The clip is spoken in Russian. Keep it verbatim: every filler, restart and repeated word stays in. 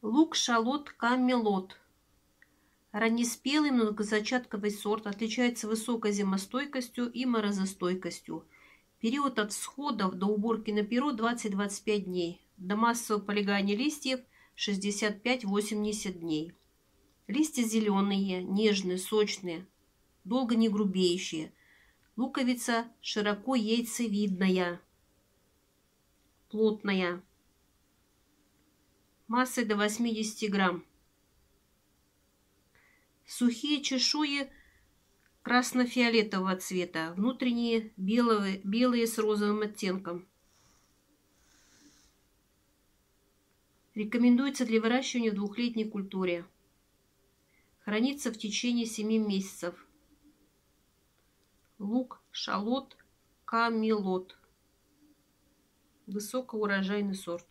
Лук шалот камелот. Раннеспелый многозачатковый сорт, отличается высокой зимостойкостью и морозостойкостью. Период от всходов до уборки на перу двадцать-двадцать пять дней. До массового полегания листьев шестьдесят пять — восемьдесят дней. Листья зеленые, нежные, сочные, долго не грубеющие. Луковица широко яйцевидная, плотная, массой до восьмидесяти грамм. Сухие чешуи красно-фиолетового цвета, внутренние белые, белые с розовым оттенком. Рекомендуется для выращивания в двухлетней культуре. Хранится в течение семи месяцев. Лук шалот камелот. Высокоурожайный сорт.